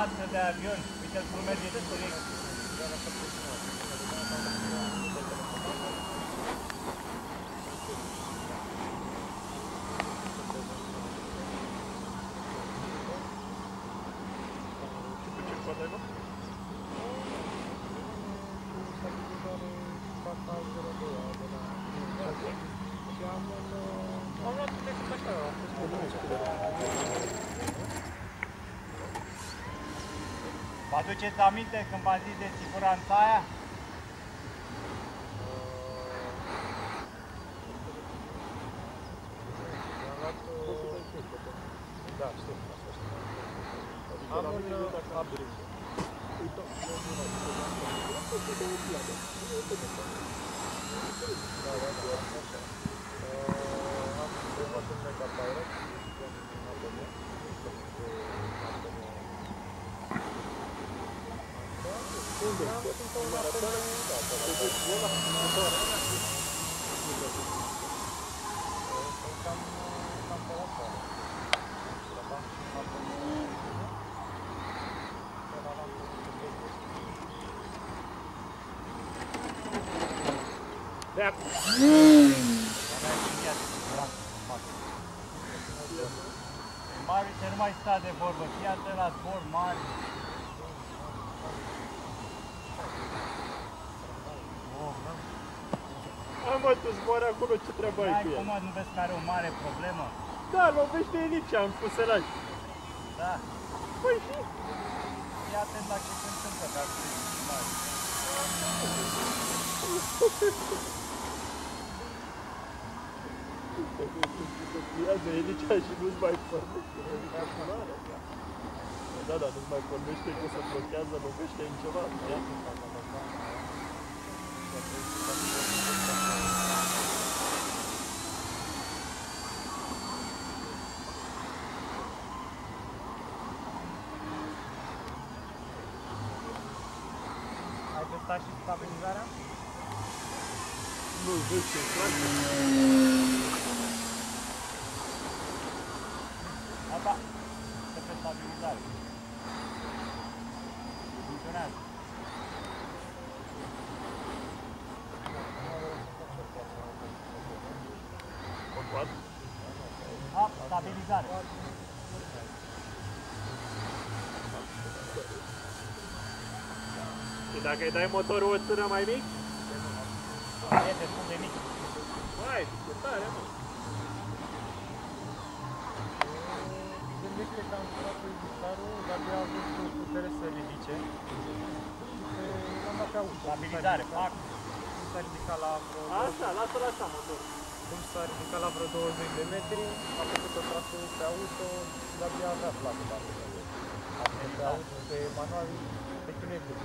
față de avion. Uite-l cum merge din direct. Am luat decât așa, a fost cu Vă aduceți aminte când v-am zis de siguranța aia? Da, știu. Am un upgrade. Mari, să nu mai sta de vorbă, fii atent la zbor mare. Hai mă, tu zboară acolo, ce treabă ai cu el? Cum nu vezi că are o mare problemă? Da, lovește elice, am fuselaj. Da. Păi și? Fii atent la ce se întâmplă, dar să fii mare. Ia de elicea și nu-ți mai pornește. Da, da, nu-ți mai pornește că se blochează, lovește în ceva. Ai testat și stabilizarea? Nu, vezi ce foarte. Asta, să pe stabilizare. Funcționează. Stabilizare. Și dacă îi dai motorul o țână mai mic? E destul de mic. Mai, ce tare, mă! Gândește că am furat cu Ibișarul, dar de-a avut putere să ridice. Și l-am dat pe auto. Stabilizare, fac. Cum s-a ridicat la vreo... Așa, lasă-l așa motorul. Cum s-a ridicat la vreo 20 de metri, a făcut o trasă pe auto și de-abia avea placă. A făcut pe auto, pe manual, pe chinuie